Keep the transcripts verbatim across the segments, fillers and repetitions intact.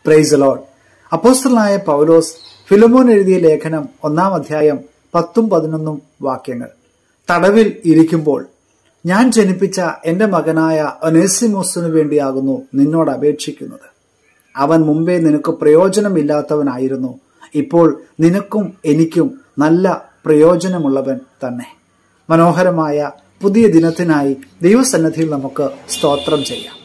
Praise the Lord. അപ്പോസ്തലനായ പൗലോസ് ഫിലമോൻ എഴുതിയ ലേഖനം ഒന്നാം അധ്യായം പത്തും പതിനൊന്നും വാക്യങ്ങൾ. തടവിൽ ഇരിക്കുമ്പോൾ ഞാൻ ജനിപ്പിച്ച എന്റെ മകനായ ഒനേസിമോസിനു വേണ്ടിയാകുന്നു നിന്നോട് അപേക്ഷിക്കുന്നത്. അവൻ മുമ്പേ നിനക്ക് പ്രയോജനമില്ലാത്തവനായിരുന്നു, ഇപ്പോൾ നിനക്കും എനിക്കും നല്ല പ്രയോജനമുള്ളവൻ തന്നെ. മനോഹരമായ പുതിയ ദിനത്തിനായി ദൈവസന്നിധിയിൽ നമുക്ക് സ്തോത്രം ചെയ്യാം.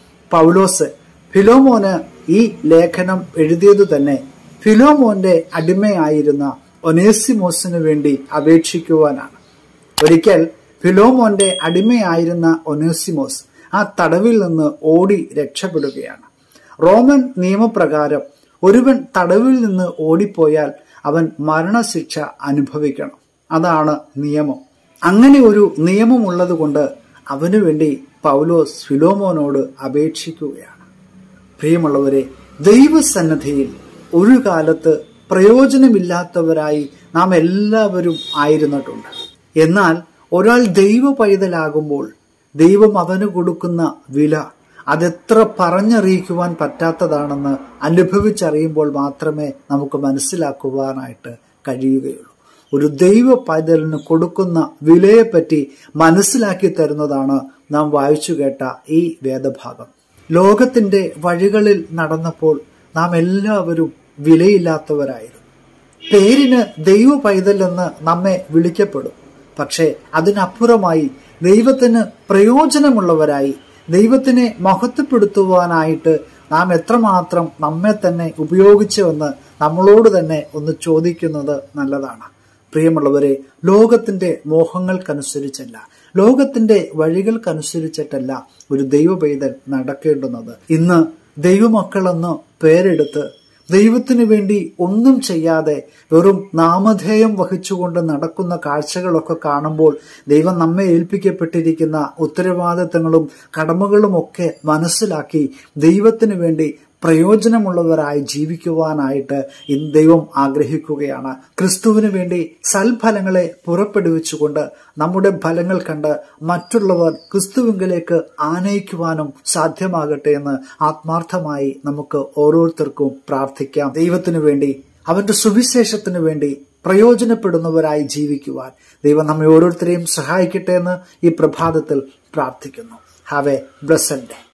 പൗലോസ് ഫിലോമോന് ഈ ലേഖനം എഴുതിയതു തന്നെ ഫിലോമോന്റെ അടിമയായിരുന്ന ഒനേസിമോസിനു വേണ്ടി അപേക്ഷിക്കുവാനാണ്. ഒരിക്കൽ ഫിലോമോന്റെ അടിമയായിരുന്ന ഒനേസിമോസ് ആ തടവിൽ നിന്ന് ഓടി രക്ഷപ്പെടുകയാണ്. റോമൻ നിയമപ്രകാരം ഒരുവൻ തടവിൽ നിന്ന് ഓടിപ്പോയാൽ അവൻ മരണശിക്ഷ അനുഭവിക്കണം. അതാണ് നിയമം. അങ്ങനെ ഒരു നിയമമുള്ളത് കൊണ്ട് അവനു വേണ്ടി പൗലോസ് ഫിലോമോനോട് അപേക്ഷിക്കുകയാണ്. പ്രിയമുള്ളവരെ, ദൈവസന്നിധിയിൽ ഒരു കാലത്ത് പ്രയോജനമില്ലാത്തവരായി നാം എല്ലാവരും ആയിരുന്നിട്ടുണ്ട്. എന്നാൽ ഒരാൾ ദൈവ പൈതലാകുമ്പോൾ ദൈവം അവന് കൊടുക്കുന്ന വില അതെത്ര പറഞ്ഞറിയിക്കുവാൻ പറ്റാത്തതാണെന്ന് അനുഭവിച്ചറിയുമ്പോൾ മാത്രമേ നമുക്ക് മനസ്സിലാക്കുവാനായിട്ട് കഴിയുകയുള്ളൂ. ഒരു ദൈവ പൈതലിന് കൊടുക്കുന്ന വിലയെപ്പറ്റി മനസ്സിലാക്കി തരുന്നതാണ് നാം വായിച്ചു കേട്ട ഈ വേദഭാഗം. ലോകത്തിന്റെ വഴികളിൽ നടന്നപ്പോൾ നാം എല്ലാവരും വിലയില്ലാത്തവരായിരുന്നു. പേരിന് ദൈവ പൈതൽ എന്ന് നമ്മെ വിളിക്കപ്പെടും. പക്ഷെ അതിനപ്പുറമായി ദൈവത്തിന് പ്രയോജനമുള്ളവരായി ദൈവത്തിനെ മഹത്വപ്പെടുത്തുവാനായിട്ട് നാം എത്രമാത്രം നമ്മെ തന്നെ ഉപയോഗിച്ചുവെന്ന് നമ്മളോട് തന്നെ ഒന്ന് ചോദിക്കുന്നത് നല്ലതാണ്. പ്രിയമുള്ളവരെ, ലോകത്തിന്റെ മോഹങ്ങൾക്കനുസരിച്ചല്ല, ലോകത്തിന്റെ വഴികൾക്കനുസരിച്ചിട്ടല്ല ഒരു ദൈവ പൈതൽ നടക്കേണ്ടുന്നത്. ഇന്ന് ദൈവമക്കളെന്ന് പേരെടുത്ത് ദൈവത്തിനു വേണ്ടി ഒന്നും ചെയ്യാതെ വെറും നാമധേയം വഹിച്ചുകൊണ്ട് നടക്കുന്ന കാഴ്ചകളൊക്കെ കാണുമ്പോൾ ദൈവം നമ്മെ ഏൽപ്പിക്കപ്പെട്ടിരിക്കുന്ന ഉത്തരവാദിത്തങ്ങളും കടമകളും ഒക്കെ മനസ്സിലാക്കി ദൈവത്തിനു വേണ്ടി പ്രയോജനമുള്ളവരായി ജീവിക്കുവാനായിട്ട് ഇന്ന് ദൈവം ആഗ്രഹിക്കുകയാണ്. ക്രിസ്തുവിന് വേണ്ടി സൽഫലങ്ങളെ പുറപ്പെടുവിച്ചുകൊണ്ട് നമ്മുടെ ഫലങ്ങൾ കണ്ട് മറ്റുള്ളവർ ക്രിസ്തുവിങ്കിലേക്ക് ആനയിക്കുവാനും സാധ്യമാകട്ടെ എന്ന് ആത്മാർത്ഥമായി നമുക്ക് ഓരോരുത്തർക്കും പ്രാർത്ഥിക്കാം. ദൈവത്തിനു വേണ്ടി, അവന്റെ സുവിശേഷത്തിനു വേണ്ടി പ്രയോജനപ്പെടുന്നവരായി ജീവിക്കുവാൻ ദൈവം നമ്മെ ഓരോരുത്തരെയും സഹായിക്കട്ടെ എന്ന് ഈ പ്രഭാതത്തിൽ പ്രാർത്ഥിക്കുന്നു. Have a blessed day.